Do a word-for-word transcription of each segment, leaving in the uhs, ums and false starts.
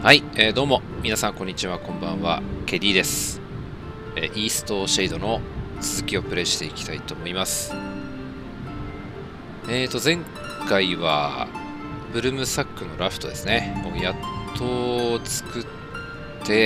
はい、えー、どうも皆さんこんにちは、こんばんは。ケディです。えー、イーストシェイドの続きをプレイしていきたいと思います。えーと前回はブルームサックのラフトですねをやっと作って、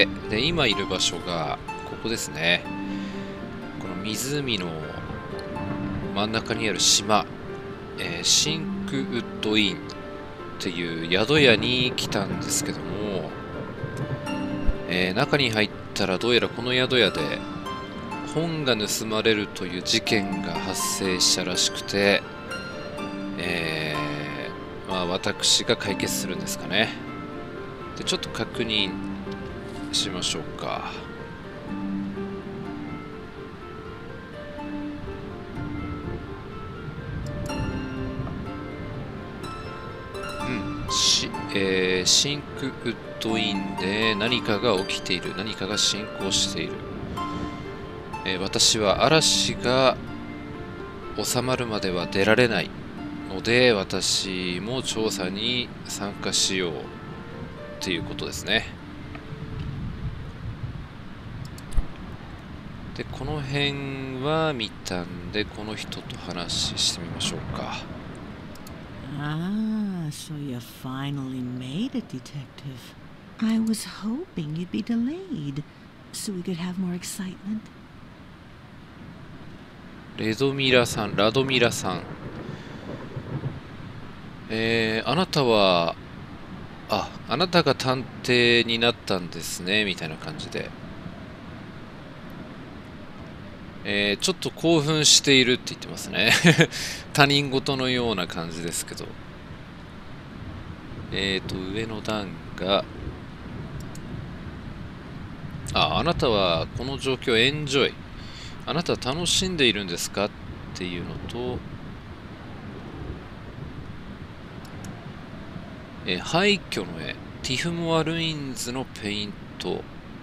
で今いる場所がここですね。この湖の真ん中にある島、えー、シンクウッドインっていう宿屋に来たんですけども、えー、中に入ったらどうやらこの宿屋で本が盗まれるという事件が発生したらしくて、えー、まあ私が解決するんですかね。でちょっと確認しましょうか。うんし、えー、シンクウッドインで何かが起きている、何かが進行している。えー、私は嵐が収まるまでは出られないので、私も調査に参加しようっていうことですね。でこの辺は見たんで、この人と話してみましょうか。 Ah, so you finally made it, Detective. I was hoping you'd be delayed, so we could have more excitement. レドミラさん、ラドミラさん。えー、あなたは、あ、あなたが探偵になったんですね、みたいな感じで。えー、ちょっと興奮しているって言ってますね。他人事のような感じですけど。えーと、上の段が、あ、あなたはこの状況をエンジョイ。あなたは楽しんでいるんですかっていうのと、えー、廃墟の絵、ティフモア・ルインズのペイント。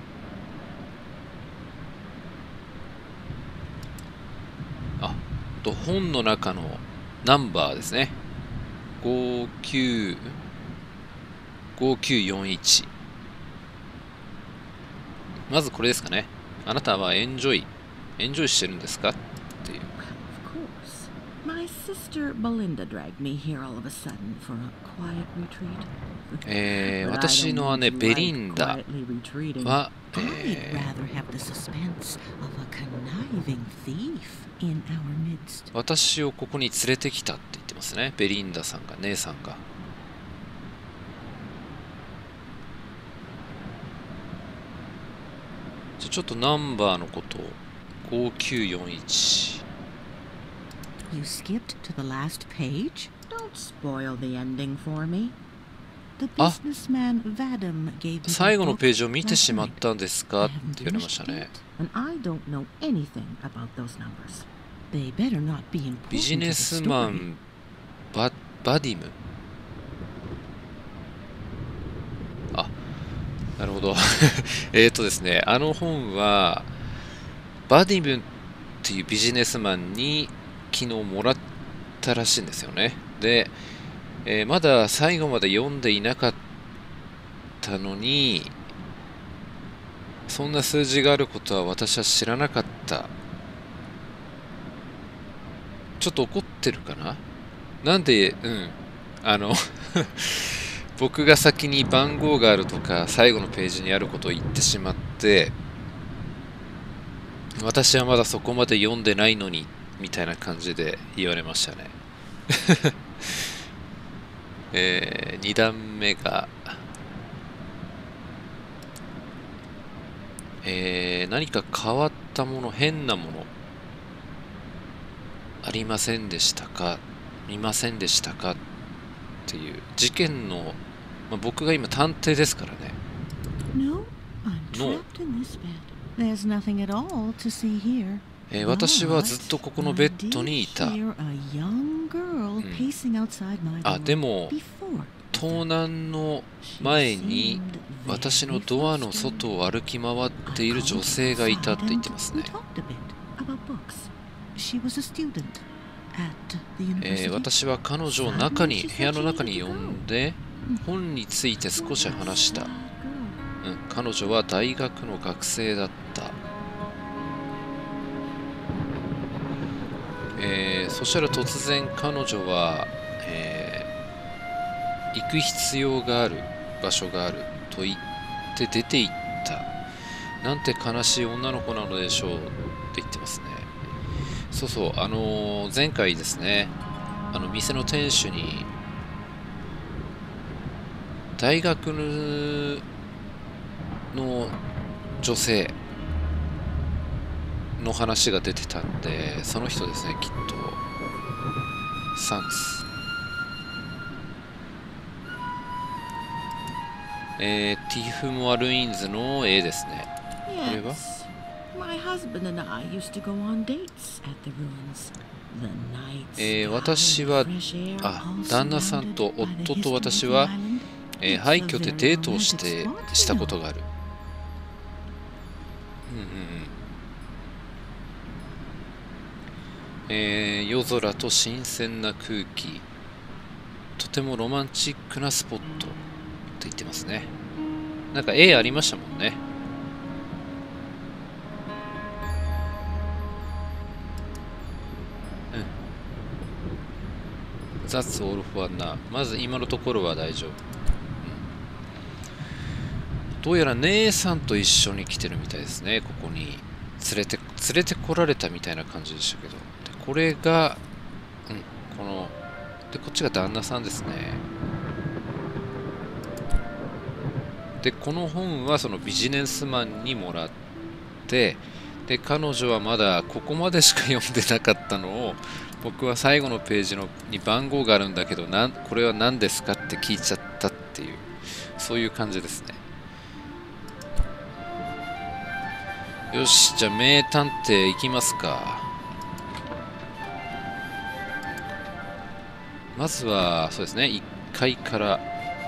あと、本の中のナンバーですね。ごきゅう、ごきゅうよんいち。まずこれですかね。あなたはエンジョイ、エンジョイしてるんですかっていう。 Of course. My sister Belinda dragged me here all of a sudden for a quiet retreat. えー、 But I 私 don't の mean 姉 to ベ like リンダ quietly retreating. は、 I'd えー rather have the suspense of a conniving thief in our midst. 私をここに連れてきたって言ってますね。ベリンダさんが、姉さんが。じゃちょっとナンバーのことをごきゅうよんいち。 You skipped to the last page? Don't spoil the ending for me. The businessman Vadim gave me 最後の the ペー book ジを見て last しまっ night. たんですか I って haven't 言われました finished ね。 it, and I don't know anything about those numbers. They better not be ビ important ジ to ネ the ス story. マンババディム。あ、なるほど。えっとですね、あの本はバディムっていうビジネスマンに昨日もらったらしいんですよね。で、えーまだ最後まで読んでいなかったのに、そんな数字があることは私は知らなかった。ちょっと怒ってるかな。なんで、うん、あの僕が先に番号があるとか最後のページにあることを言ってしまって、私はまだそこまで読んでないのにみたいな感じで言われましたね。えー、に段目が、えー、何か変わったもの、変なものありませんでしたか、見ませんでしたかっていう事件の、まあ、僕が今探偵ですからね。 No, I'm No. trapped in this bed. There's nothing at all to see here. えー私はずっとここのベッドにいた。 I did hear a young girl pacing outside my あ、で door も before. 盗難の前に私のドアの外を歩き回っている女性がいたって言ってますね。 We talked a bit about books. She was a student at the えー university. 私は彼女を中に部屋の中に呼んで本について少し話した。 うん、彼女は大学の学生だった。えー、そしたら突然彼女は、えー、行く必要がある場所があると言って出て行った。なんて悲しい女の子なのでしょうって言ってますね。そうそう、あのー、前回ですね、あの店の店主に大学の女性の話が出てたんで、その人ですね、きっと。サンクス。えー、ティフモア・ルインズの絵ですね。これは Yes. My husband and I used to go on dates at the ruins. The night えー、 sky 私 and は fresh air あ all 旦那さんと surrounded by the 夫と私 historical は、 island. えー It's 廃 a 墟で very デートを romantic して spot, した you こと know. がある。うんうんうん。えー、夜空と新鮮な空気、とてもロマンチックなスポットと言ってますね。なんか絵ありましたもんね。うん。That's all for now。まず今のところは大丈夫。うん、どうやら姉さんと一緒に来てるみたいですね。ここに連れて連れてこられたみたいな感じでしたけど。でこれが、うん、このでこっちが旦那さんですね。でこの本はそのビジネスマンにもらって、で彼女はまだここまでしか読んでなかったのを、僕は最後のページのに番号があるんだけど、なんこれは何ですかって聞いちゃったっていう、そういう感じですね。よし、じゃあ名探偵いきますか。まずはそうですね、いっかいから。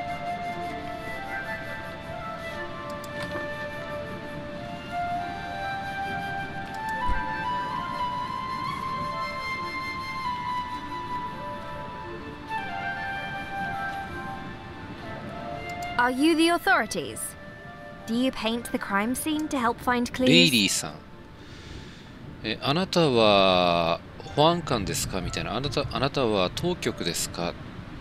Are you the authorities? Do you paint the crime scene to help find レイ clues? リーさん、えあなたは保安官ですかみたいな。あなたあなたは当局ですか、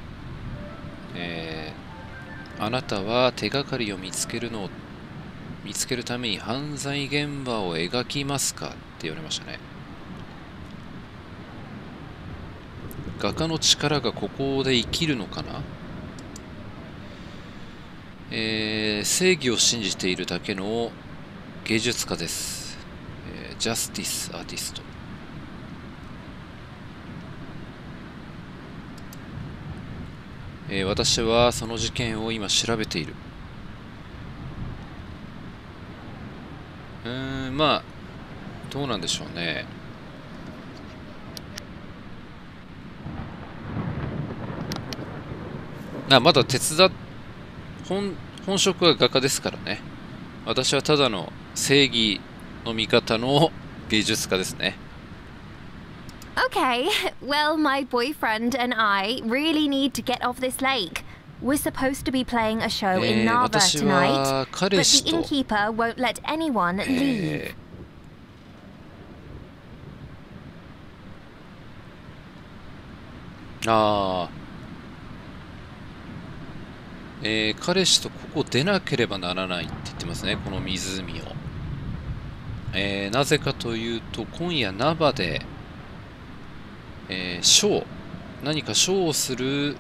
えー、あなたは手がかりを見つけるのを見つけるために犯罪現場を描きますかって言われましたね。画家の力がここで生きるのかな。えー、正義を信じているだけの芸術家です。えー、ジャスティスアーティスト。えー、私はその事件を今調べている。うーん、まあどうなんでしょうね。あ、まだ手伝っ本本職は画家ですからね。私はただの正義の味方の芸術家ですね。 Okay, well, my boyfriend and I really need to get off this lake. We're supposed to be playing a show え in ー、 Narva 私 tonight, は but 彼 the 氏と、 innkeeper won't let anyone leave. えー、あーえー、彼氏とここ出なければならないって言ってますね、この湖を。えー、なぜかというと、今夜ナバで、えー、ショー、何かショーをする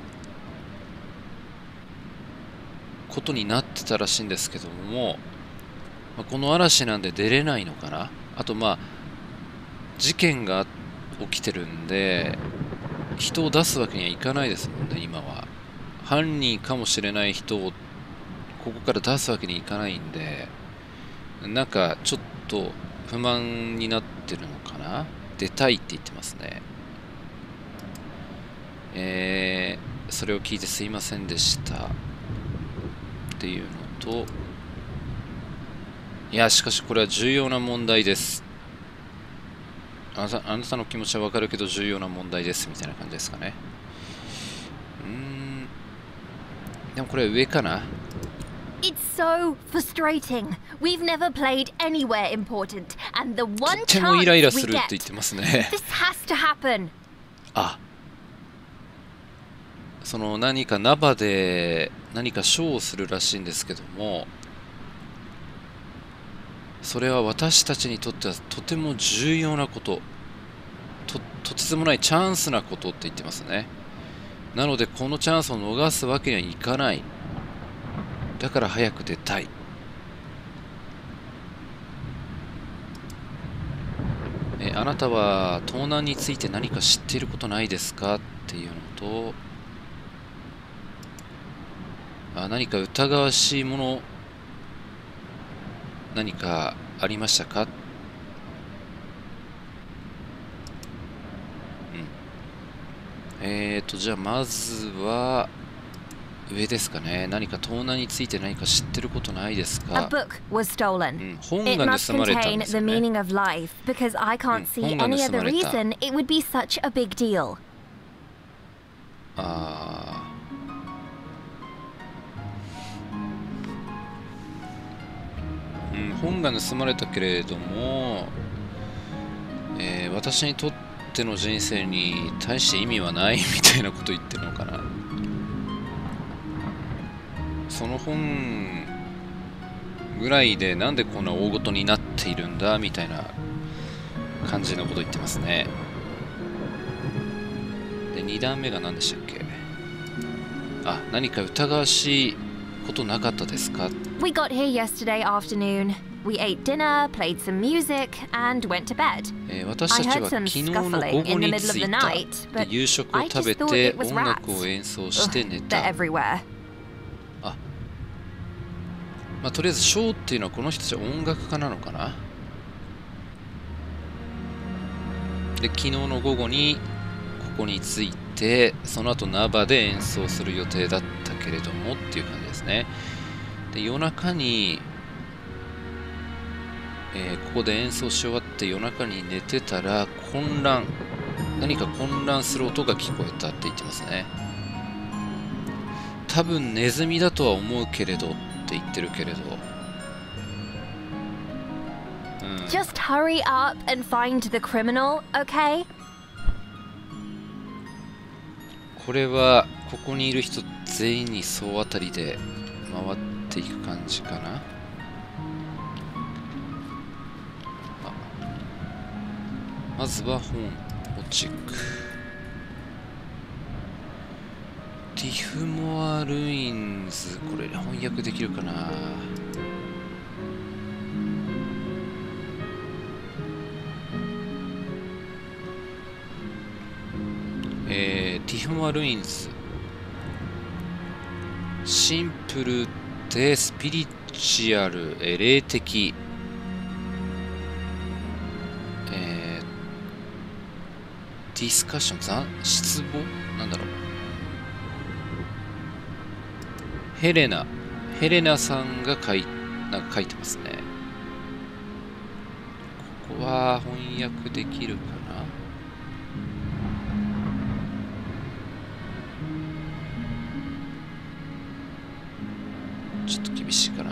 ことになってたらしいんですけども、まあ、この嵐なんで出れないのかな。あとまあ事件が起きてるんで人を出すわけにはいかないですもんね。今は犯人かもしれない人をここから出すわけにいかないんで、なんかちょっと不満になってるのかな。出たいって言ってますね。えー、それを聞いてすいませんでしたっていうのと、いやしかしこれは重要な問題です。あなた、あなたの気持ちはわかるけど重要な問題ですみたいな感じですかね。うーん、でもこれは上かな。 It's so frustrating. We've never played anywhere important, and the と one ってもイライ chance ラ we するって言 get. ってますね。 This has to happen. あ、その何かナバで何かショーをするらしいんですけども、それは私たちにとってはとても重要なこと、と、とてつもないチャンスなことって言ってますね。なのでこのチャンスを逃すわけにはいかない。だから早く出たい。え、あなたは盗難について何か知っていることないですかっていうのと、あ、何か疑わしいもの何かありましたか？うん。えーと、じゃあまずは上ですかね。何か盗難について何か知ってることないです A か？ book was う stolen. ん、本 It が must 盗まれたん contain です the よね。 meaning of life, because I can't see Hmm, any other 本が盗まれた。 reason it would be such a big deal. あー、うん、本が盗まれたけれども、えー私にとっての人生に大して意味はないみたいなこと言ってるのかな。その本ぐらいでなんでこんな大ごとになっているんだみたいな感じのこと言ってますね。で、に段目が何でしたっけ？あ、何か疑わしいことなかったですか？ We got here yesterday afternoon. We ate dinner, played some music, and went to bed. えー私たち I は heard some 昨日の午 scuffling 後 in the に middle 着 of い the た。 night, で、 but 夕食を I 食べ just thought て it was 音楽を rats. 演奏して寝 They're た。 everywhere. まあ、とりあえずショーっていうのはこの人たちは音楽家なのかな。で、昨日の午後にここに着いて、その後ナバで演奏する予定だったけれどもっていう感じですね。で、夜中に、えーここで演奏し終わって夜中に寝てたら混乱、何か混乱する音が聞こえたって言ってますね。多分ネズミだとは思うけれどって言ってるけれど、うん、 Just hurry up and find the criminal, okay? これはここにいる人全員に総当たりで回っていく感じかな。あ、まずは本をチェック。ティフモア・ルインズ、これ翻訳できるかな。えー、ティフモア・ルインズ、シンプルでスピリチュアル、えー霊的、えー、ディスカッション、ざ失望なんだろう。ヘレナ、ヘレナさんが書い、なんか書いてますね。ここは翻訳できるかな。ちょっと厳しいかな。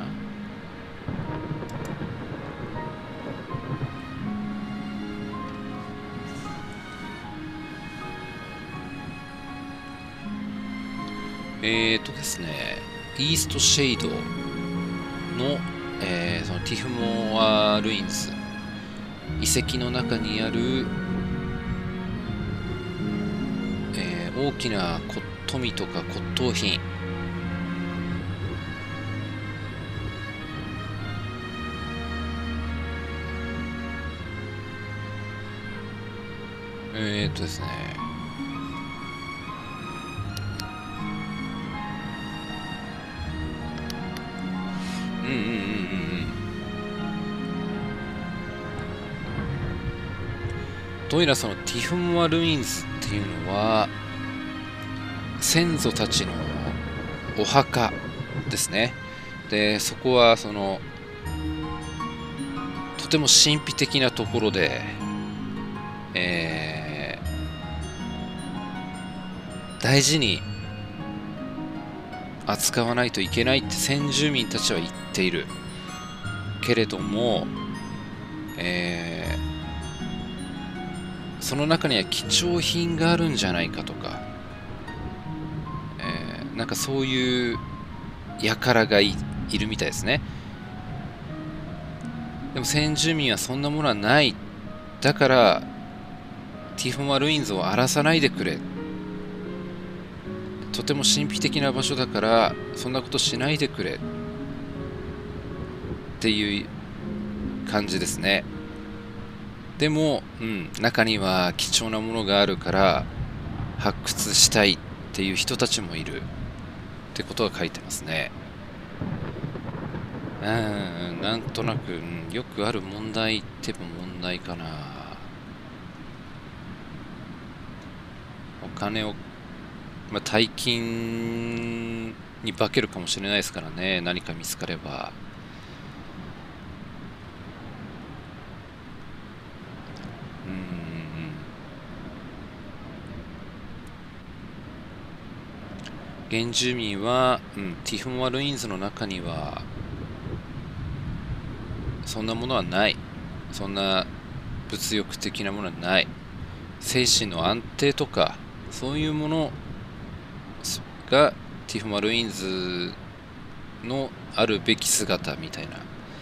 えーとですね、イーストシェイドの、えー、そのティフモア・ルインズ、遺跡の中にある、えー大きなこ富とか骨董品、えーっとですね、うんうんうんうんうん。どうやらそのティフモア・ルインズっていうのは先祖たちのお墓ですね。で、そこはそのとても神秘的なところで、えー大事に扱わないといけないって先住民たちは言っているけれども、えー、その中には貴重品があるんじゃないかとか、えー、なんかそういう輩が い, いるみたいですね。でも先住民はそんなものはない。だからティフォマ・ルインズを荒らさないでくれ、とても神秘的な場所だからそんなことしないでくれっていう感じですね。でも、うん、中には貴重なものがあるから発掘したいっていう人たちもいるってことが書いてますね。うん、なんとなく、うん、よくある問題っても問題かな。お金を、まあ、大金に化けるかもしれないですからね、何か見つかれば。うん、原住民は、うん、ティフォマ・ルインズの中にはそんなものはない。そんな物欲的なものはない。精神の安定とかそういうものがティフォマ・ルインズのあるべき姿みたいな、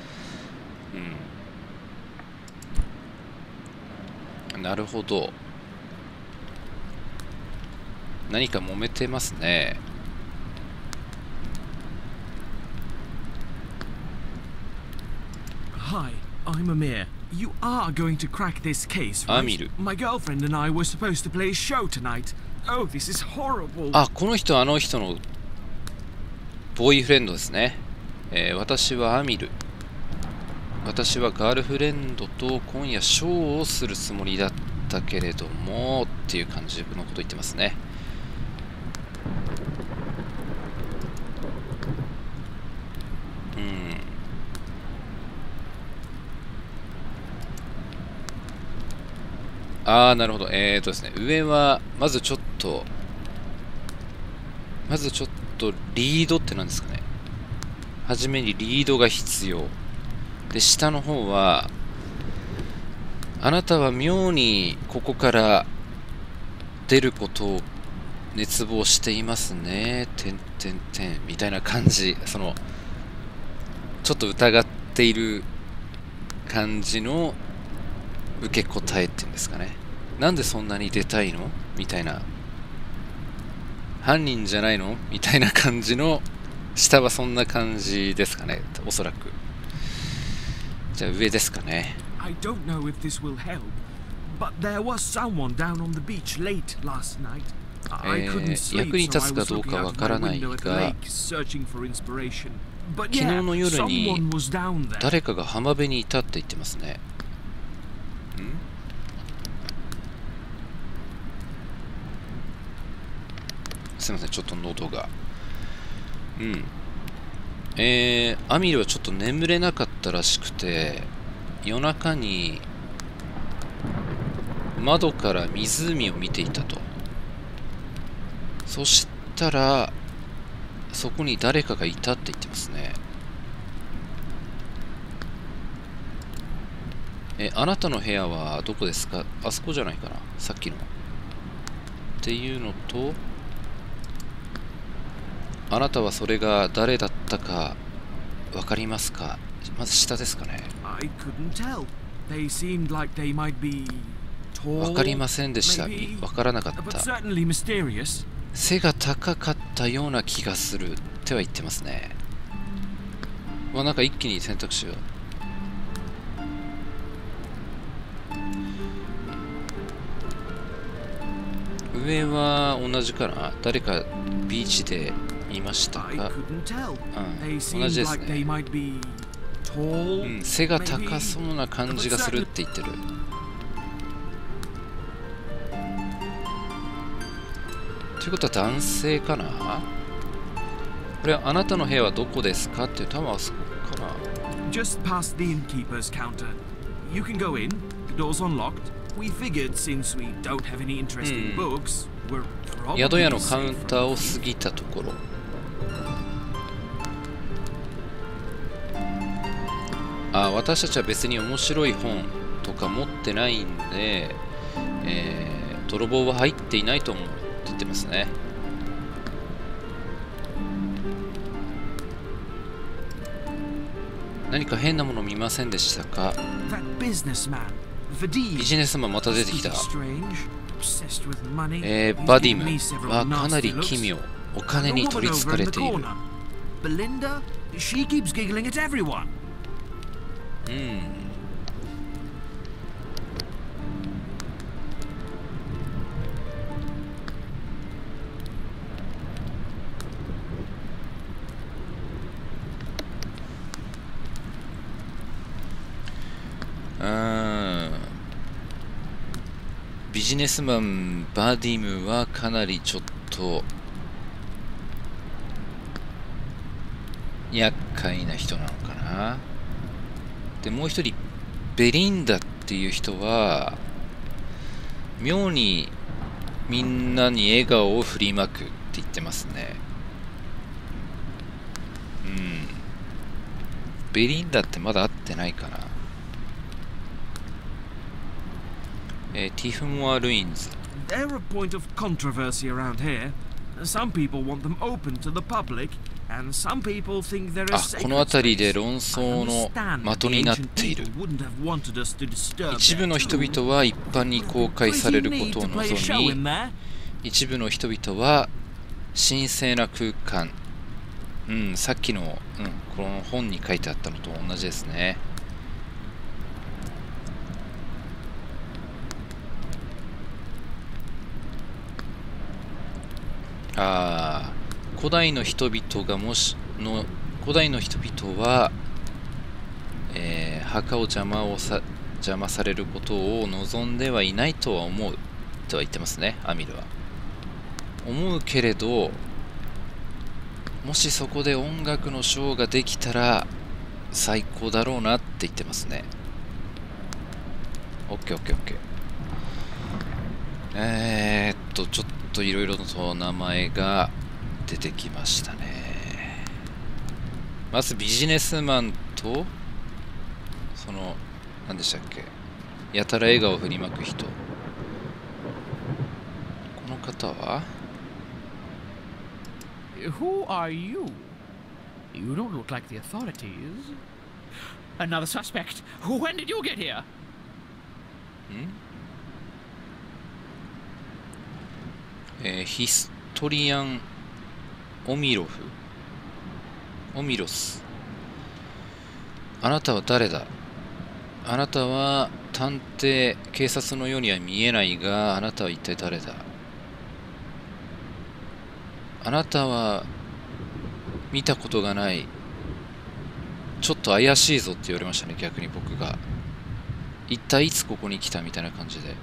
うん、なるほど。何か揉めてますね。 Hi, I'm Amir. You are going to crack this case, right? Amir. My girlfriend and I were supposed to play a show tonight. Oh, this is horrible. あ、この人あの人のボーイフレンドですね。えー、私はアミル。私はガールフレンドと今夜ショーをするつもりだったけれどもっていう感じのこと言ってますね。うん。ああ、なるほど。えーとですね、上はまずちょっとまずちょっとリードって何ですかね。はじめにリードが必要で、下の方はあなたは妙にここから出ることを熱望していますね、てんてんてんみたいな感じ。そのちょっと疑っている感じの受け答えっていうんですかね。なんでそんなに出たいのみたいな、犯人じゃないのみたいな感じの、下はそんな感じですかね、おそらく。じゃあ上ですかね。 I don't know if this will help, but there was someone down on the beach late last night. I couldn't sleep, so I was looking out my window at the lake, searching for inspiration. But yeah, someone was down there. 誰かが浜辺にいたって言ってますね。すみません、ちょっと喉が。うん。えー、アミルはちょっと眠れなかったらしくて、夜中に窓から湖を見ていたと。そしたら、そこに誰かがいたって言ってますね。え、あなたの部屋はどこですか？あそこじゃないかな、さっきの。っていうのと、あなたはそれが誰だったかわかりますか？まず下ですかね。わかりませんでした。わからなかった。背が高かったような気がするっては言ってますね。まあなんか一気に選択肢が。上は同じかな？誰かビーチでいましたか？うん、同じですね。うん、背が高そうな感じがするって言ってる。ということは男性かな？これはあなたの部屋はどこですかっていう、多分あそこかな。 Just past the innkeeper's counter. You can go in. The door's unlocked. We figured since we don't have any interesting books, we're probably 宿屋のカウンターを過ぎたところ。 あ、私たちは別に面白い本とか持ってないんで、えー、泥棒は入っていないと思うって言ってますね。何か変なもの見ませんでしたか？ビジネスマンまた出てきた。えー、バディムはかなり奇妙。お金に取りつかれている。うん。ビジネスマンバディムはかなりちょっと厄介な人なのかな。でもう一人ベリンダっていう人は妙にみんなに笑顔を振りまくって言ってますね。うん。ベリンダってまだ会ってないかな。えー、ティフモア・ルインズ。 They're a point of controversy around here. Some people want them open to the public, and some people think they're a sacred space. あ、この辺りで論争の的になっている。一部の人々は一般に公開されることを望み、一部の人々は神聖な空間。うん、さっきの、うん、この本に書いてあったのと同じですね。ああ、古代の人々がもしの古代の人々は、えー、墓を邪魔をさ邪魔されることを望んではいないとは思うとは言ってますね。アミルは思うけれど、もしそこで音楽のショーができたら最高だろうなって言ってますね。オッケーオッケーオッケー。えー、っとちょっといろいろと名前が出てきましたね。まずビジネスマンとその何でしたっけ、やたら笑顔を振りまく人。この方は Who are you? You don't look like the authorities. Another suspect. When did you get here? んえー、ヒストリアン・オミロフオミロス。あなたは誰だ？あなたは探偵、警察のようには見えないが、あなたは一体誰だ？あなたは見たことがない、ちょっと怪しいぞって言われましたね。逆に僕が一体いつここに来たみたいな感じで。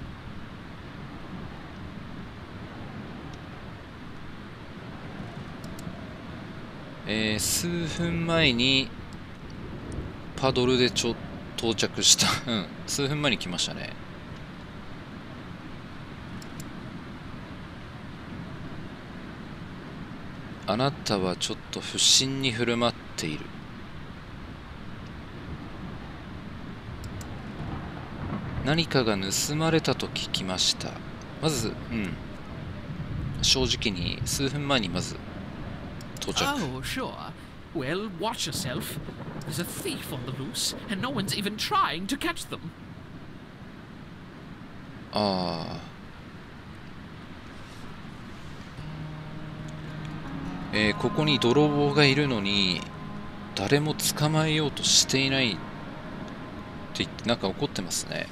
えー、数分前にパドルでちょ到着した、うん、数分前に来ましたね。あなたはちょっと不審に振る舞っている。何かが盗まれたと聞きました。まず、うん、正直に数分前にまず到着。 Oh, sure. Well, watch yourself. There's a thief on the loose, and no one's even trying to catch them. ああ。えー、ここに泥棒がいるのに誰も捕まえようとしていないって言ってなんか怒ってますね。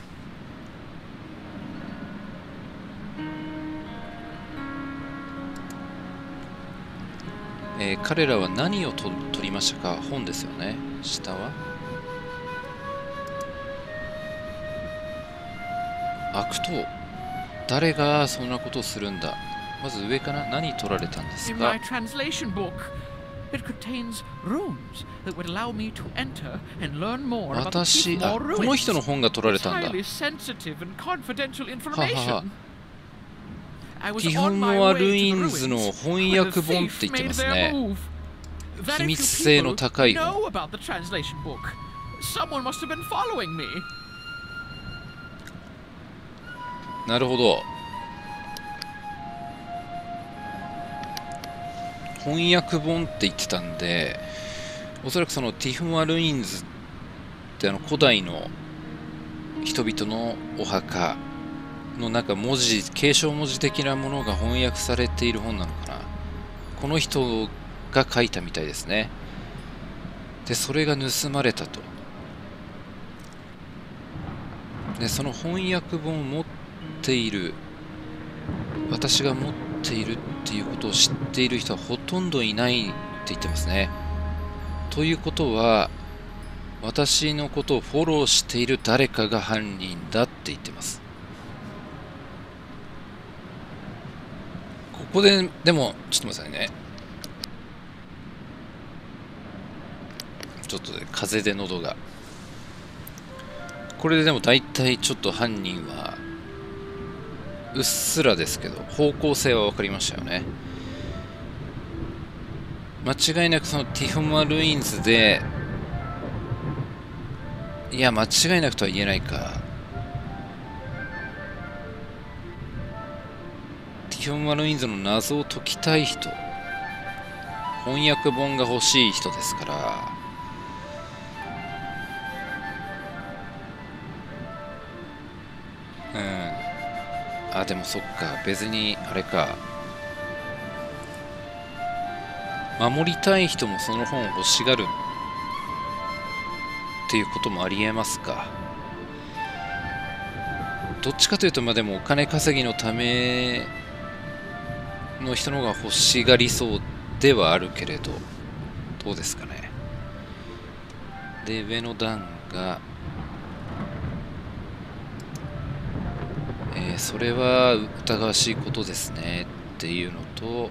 えー、彼らは何をと取りましたか？本ですよね。下は悪党。誰がそんなことをするんだ？まず上かな。何取られたんですか？ In my translation book, it contains rooms that would allow me to enter and learn more about the Tifmor ruins. この人の本が取られたんだ。 Highly sensitive and confidential はは information. は。ティフモア・ルインズの翻訳本って言ってますね。秘密性の高い本。 Someone must have been following me. なるほど。翻訳本って言ってたんで、おそらくそのティフマルインズってあの古代の人々のお墓の中文字、継承文字的なものが翻訳されている本なのかな。この人が書いたみたいですね。で、それが盗まれたと。で、その翻訳本を持っている、私が持っているっていうことを知っている人はほとんどいないって言ってますね。ということは、私のことをフォローしている誰かが犯人だって言ってます。ここで、でも、ちょっと待ってくださいね。ちょっとで風で喉が。これででも大体ちょっと犯人は、うっすらですけど、方向性は分かりましたよね。間違いなくそのティフマルインズで、いや、間違いなくとは言えないか。ティフマルインズの謎を解きたい人、翻訳本が欲しい人ですから、うん。あ、でもそっか、別に、あれか。守りたい人もその本を欲しがるっていうこともありえますか。どっちかというと、まあでもお金稼ぎのための人の方が欲しがりそうではあるけれど、どうですかね。で、上の段が、えー、それは疑わしいことですねっていうのと、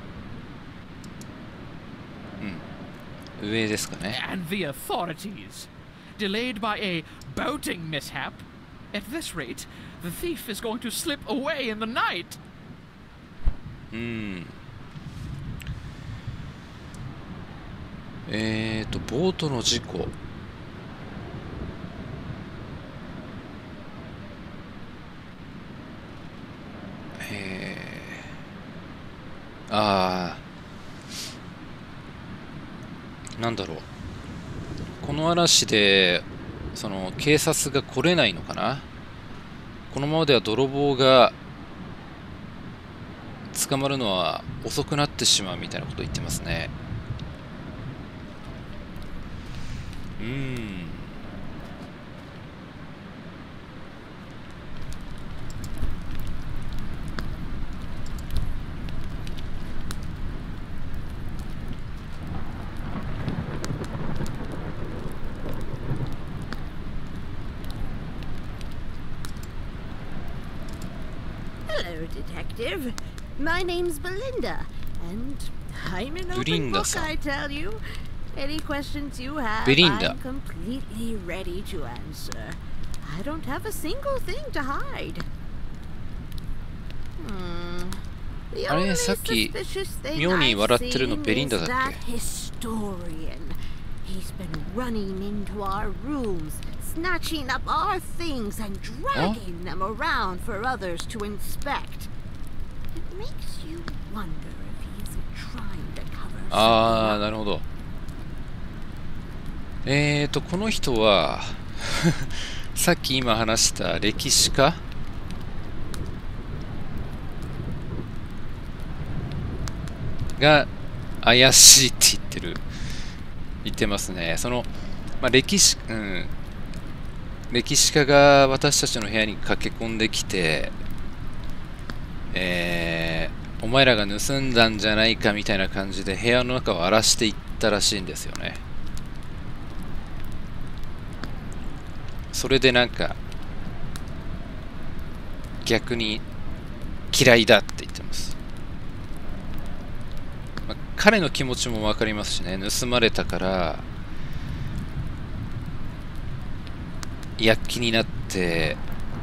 うん、上ですかね。 And the authorities, delayed by a boating mishap. At this rate, the thief is going to slip away in the night. うん。えーと、ボートの事故。えー、あー、なんだろう。この嵐で、その警察が来れないのかな。このままでは泥棒が捕まるのは遅くなってしまうみたいなことを言ってますね。うーん。 Hello, Detective. My name's Belinda, and I'm an open book, I tell you. Any questions you have, I'm completely ready to answer. I don't have a single thing to hide. Hmm. The only suspicious thing I've seen is that historian. He's been running into our rooms, snatching up our things and dragging them around for others to inspect. It makes you wonder if he's trying to cover something up. ああ、なるほど。えーと、この人はさっき今話した歴史家が怪しいって言ってる。言ってますね。その、まあ、歴史、うん。歴史家が私たちの部屋に駆け込んできて、えー、お前らが盗んだんじゃないかみたいな感じで部屋の中を荒らしていったらしいんですよね。それでなんか、逆に嫌いだって言ってます。まあ、彼の気持ちもわかりますしね、盗まれたから、躍起になって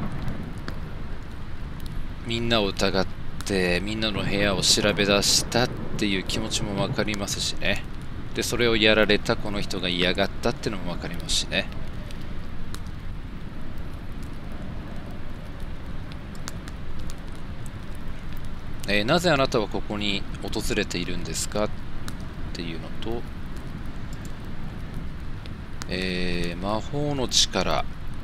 みんなを疑ってみんなの部屋を調べ出したっていう気持ちも分かりますしね。でそれをやられたこの人が嫌がったっていうのも分かりますしね。 えー、なぜあなたはここに訪れているんですかっていうのと、えー、魔法の力。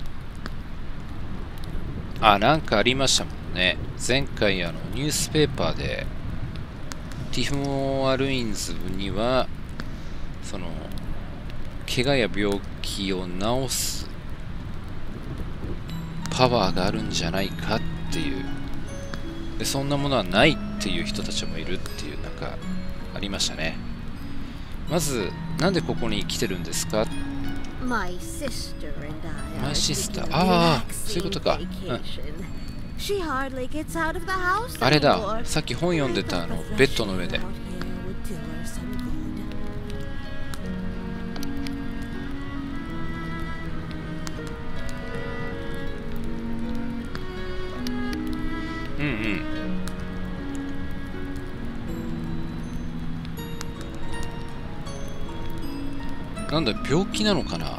あ、なんかありましたもんね。前回あのニュースペーパーでティフモア・ルインズにはその怪我や病気を治すパワーがあるんじゃないかっていう、でそんなものはないっていう人たちもいるっていう、なんかありましたね。まずなんでここに来てるんですか。 マイシスター。 マイシスター。ああ、そういうことか。うん、あれだ、さっき本読んでたあのベッドの上で。うんうん。なんだ、病気なのかな。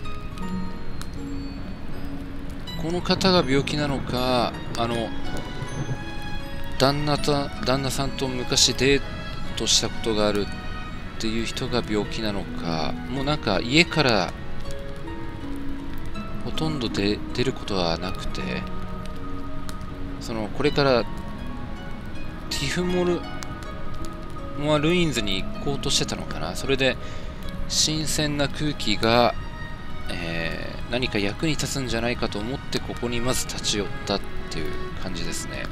この方が病気なのか、あの旦那と旦那さんと昔デートしたことがあるっていう人が病気なのか、もうなんか家からほとんどで出ることはなくて、そのこれからティフモルモア・ルインズに行こうとしてたのかな。それで新鮮な空気が、えー、何か役に立つんじゃないかと思ってここにまず立ち寄ったっていう感じですね。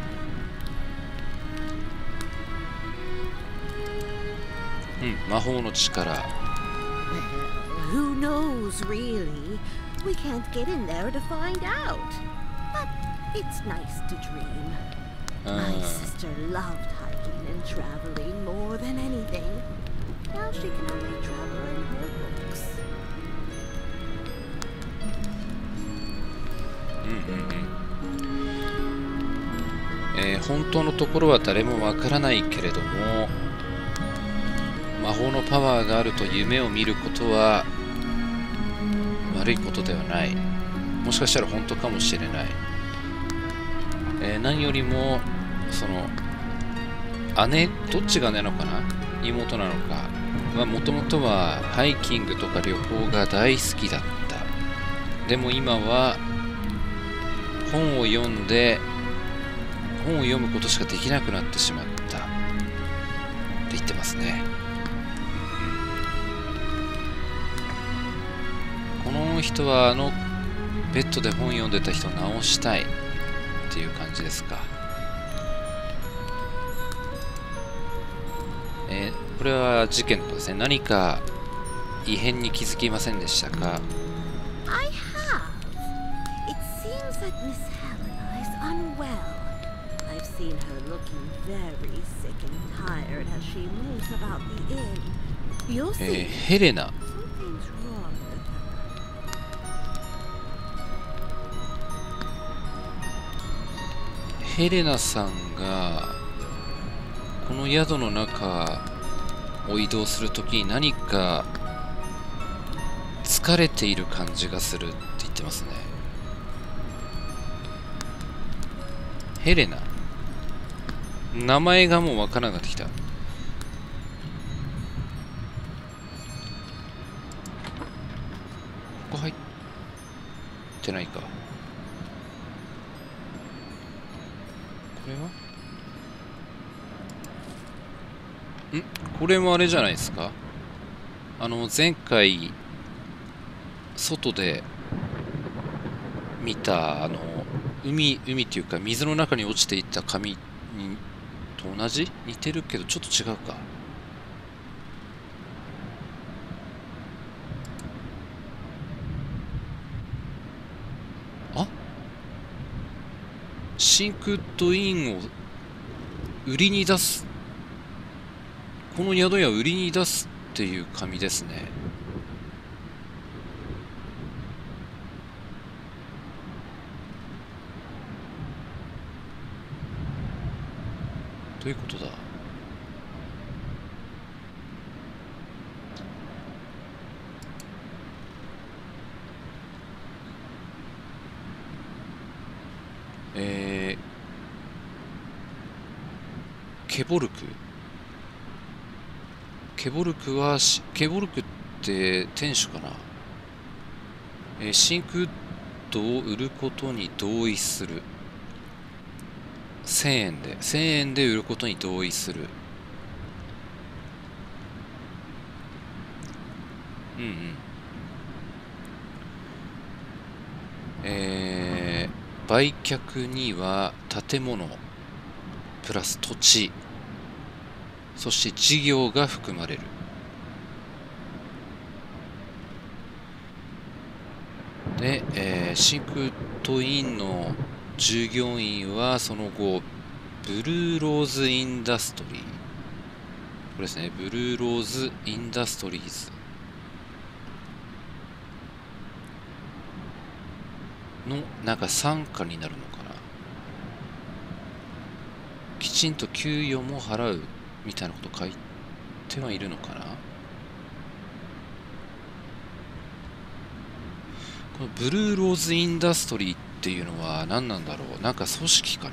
うん、魔法の力。 Who knows, really? We can't get in there to find out. But it's nice to dream. My sister loved hiking and traveling more than anything. Now she can only travel in her books. うんうんうん。えー、本当のところは誰もわからないけれども、魔法のパワーがあると夢を見ることは悪いことではない。もしかしたら本当かもしれない。えー、何よりもその姉、どっちが姉なのかな、妹なのかはもともとはハイキングとか旅行が大好きだった。でも今は本を読んで本を読むことしかできなくなってしまったって言ってますね。この人はあのベッドで本読んでた人を直したいっていう感じですか。えー、これは事件とですね、何か異変に気づきませんでしたか。 I have. It seems that Miss Helena is unwell. I've seen her looking very sick and tired as she moves about the inn. You'll see. えー、ヘレナ。 Something's wrong with her. ヘレナさんがこの宿の中を移動するときに何か疲れている感じがするって言ってますね。ヘレナ、名前がもうわからなくなってきた。ここ入ってないか。これはん、これもあれじゃないですか。あの前回外で見たあの海海っていうか水の中に落ちていった紙にと同じ、似てるけどちょっと違うか。あ、シンクドインを売りに出す、この宿屋を売りに出すっていう紙ですね。どういうことだ。えケボルク。ケボルクはケボルクって店主かな。えー、シンクウッドを売ることに同意する。せんえんでせんえんで売ることに同意する。うんうん。えー、売却には建物プラス土地、そして事業が含まれる。で、えー、シンクウッドインの従業員はその後ブルーローズインダストリー、これですね、ブルーローズインダストリーズのなんか傘下になるのかな。きちんと給与も払うみたいなこと書いてはいるのかな。このブルーローズインダストリーっていうのは何なんだろう。なんか組織かな。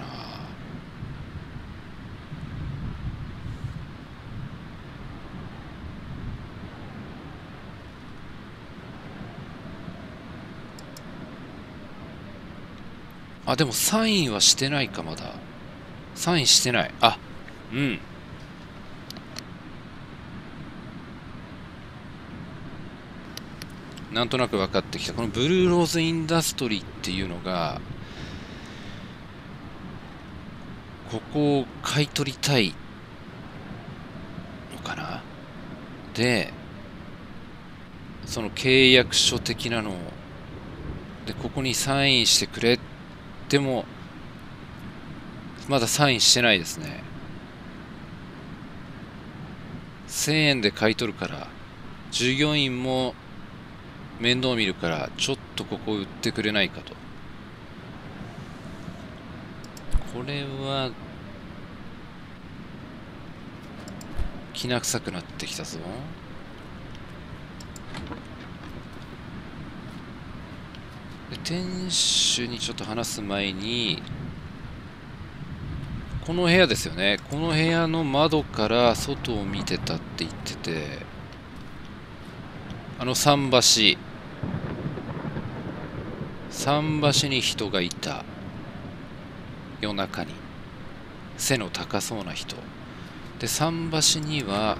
あ、でもサインはしてないか、まだ。サインしてない。あ、うん。なんとなく分かってきた。このブルーローズインダストリーっていうのが、ここを買い取りたいのかな。で、その契約書的なのを、で、ここにサインしてくれってでもまだサインしてないですね。せんえんで買い取るから、従業員も面倒見るから、ちょっとここ売ってくれないかと。これはきな臭くなってきたぞ。で、店主にちょっと話す前に、この部屋ですよね。この部屋の窓から外を見てたって言ってて、あの桟橋、桟橋に人がいた。夜中に背の高そうな人で、桟橋には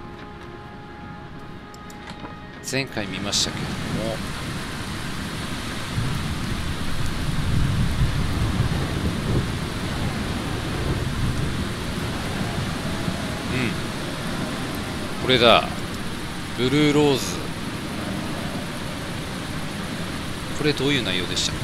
前回見ましたけれども、これだ、ブルーローズ。これどういう内容でしたっけ。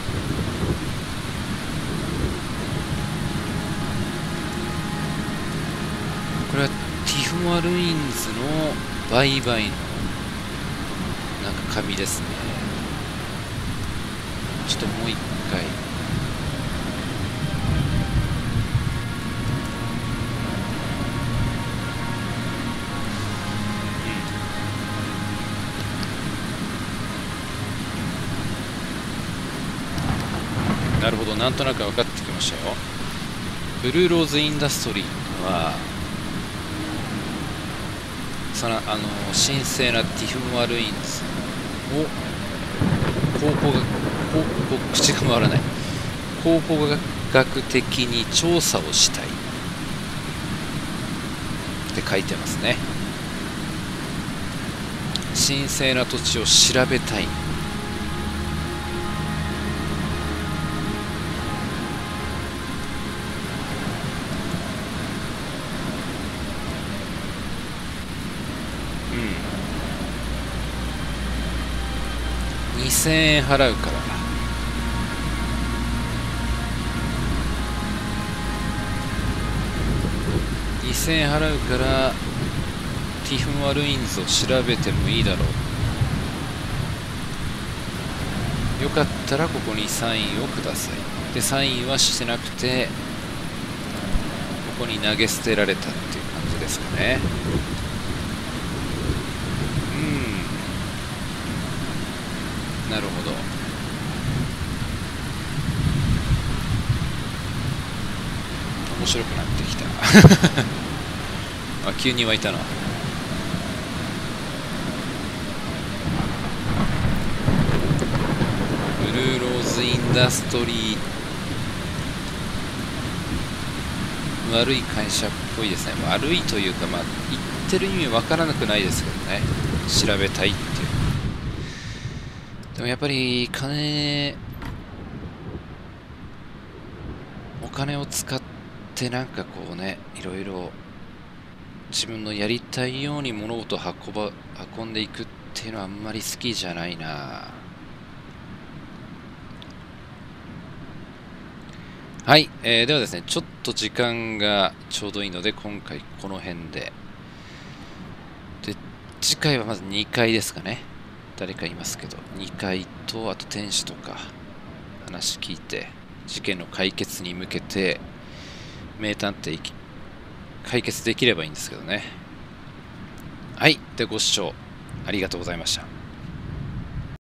これはティフマルインズの売買のなんか紙ですね。ちょっともう一回。なるほど、なんとなく分かってきましたよ。ブルーローズインダストリーはそのあの神聖なティフマルインズを考古学口が回らない考古学的に調査をしたいって書いてますね。神聖な土地を調べたい。にせんえん払うからにせんえん払うからティフマルインズを調べてもいいだろう。よかったらここにサインをください。でサインはしてなくてここに投げ捨てられたっていう感じですかね。なるほど。面白くなってきた。 あ、急に湧いたな。ブルーローズインダストリー、悪い会社っぽいですね。悪いというか、まあ言ってる意味わからなくないですけどね。調べたいっていう。でもやっぱり金、お金を使ってなんかこうね、いろいろ自分のやりたいように物事を運ば運んでいくっていうのはあんまり好きじゃないな。はい、えー、ではですね、ちょっと時間がちょうどいいので今回この辺で。で、次回はまずにかいですかね。誰かいますけど、にかいと、あと天使とか話聞いて、事件の解決に向けて名探偵解決できればいいんですけどね。はい、でご視聴ありがとうございました。